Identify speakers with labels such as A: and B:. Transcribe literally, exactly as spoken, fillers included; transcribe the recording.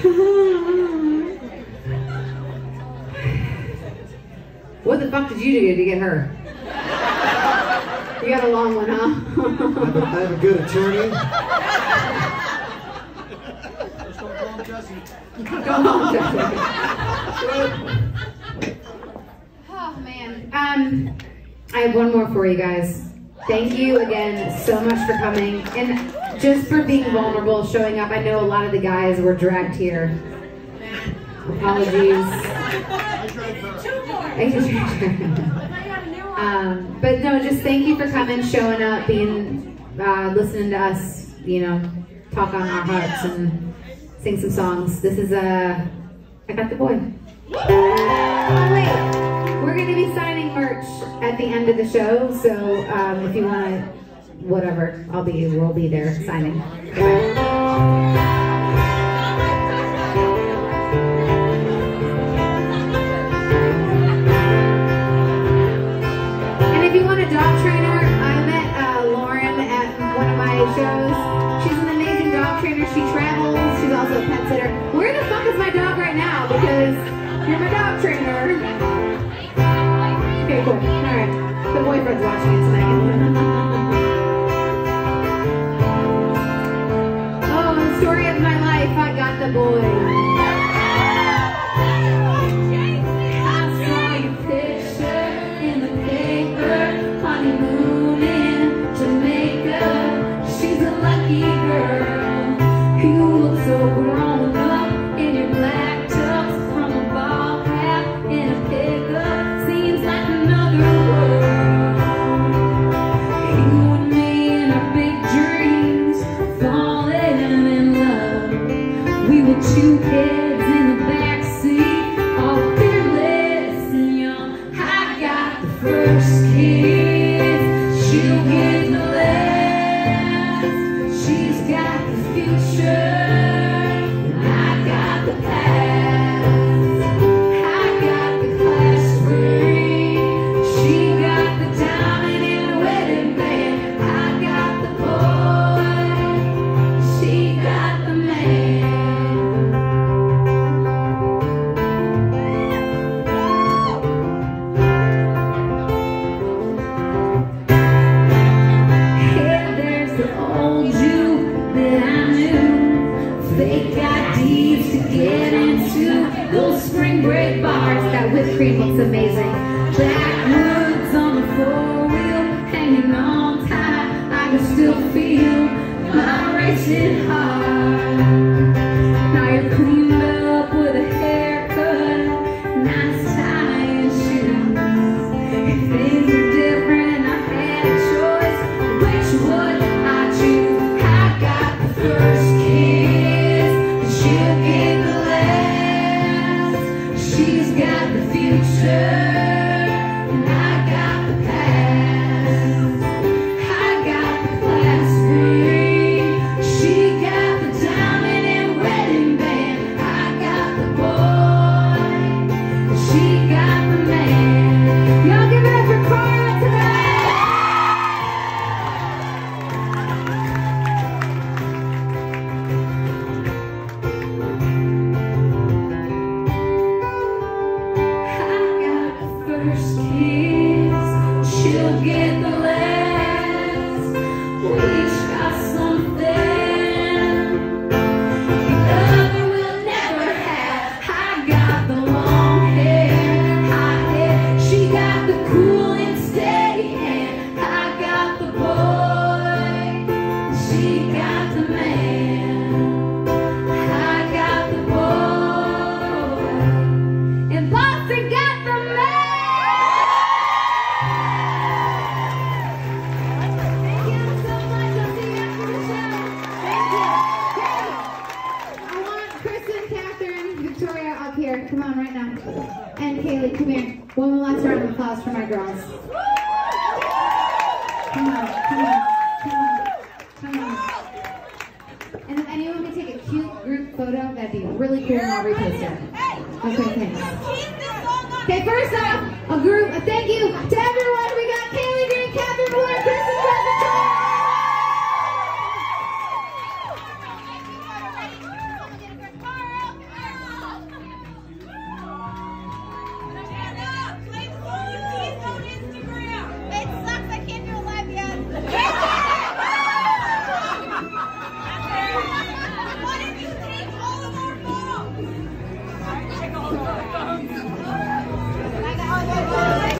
A: What the fuck did you do to get her? You got a long one, huh?
B: I'm a, I'm a good attorney.
A: Go home, Jesse. Oh, man. Um, I have one more for you guys. Thank you again so much for coming and just for being vulnerable, showing up. I know a lot of the guys were dragged here. Apologies. um, but no, just thank you for coming, showing up, being, uh, listening to us, you know, talk on our hearts and sing some songs. This is uh, I Got the Boy. Oh wait, we're gonna be signing merch at the end of the show, so um, if you want to, whatever, I'll be, we'll be there signing. Okay. And if you want a dog trainer, I met uh, Lauren at one of my shows. She's an amazing dog trainer. She travels. She's also a pet sitter. Where the fuck is my dog right now? Because you're my dog trainer. Okay, cool. Alright. The boyfriend's watching it tonight. Oh, the story of my life. I got the boy. I saw your picture in the paper. Honeymoon in Jamaica. She's a lucky girl. You look so grown up in your black tux from a ball cap in a pickup. Seems like another world. You and me and our big dreams, falling in love. We were two kids in the backseat, all fearless and young. I got the first kiss, she'll get the last. She's got the future. Whipped cream looks amazing. Backwoods on the four-wheel, hanging on tight. I can still feel my racing heart. Now you're cleaned up with a haircut, nice tie and shoes. If things are different and I had a choice, which would I choose? I got the first kiss, she'll get the last. She's got the future, and I got the past. I got the class ring, she got the diamond and wedding band. I got the boy, and she got the man. Y'all give it up for Cara tonight! First kiss, she'll get the last. We each got something other will never have. I got the long hair, hot hair. She got the cool and steady hand. I got the boy, she got the man. I got the boy, and Boston got the man. Come on right now. And Kaylee, come here. One last round of applause for my girls. Come on, come on, come on, come on. And if anyone can take a cute group photo, that'd be really cool and I'll repost it. Okay, thanks. Okay, first off, a group, a thank you to everyone. We got Kaylee Green, Catherine Blair,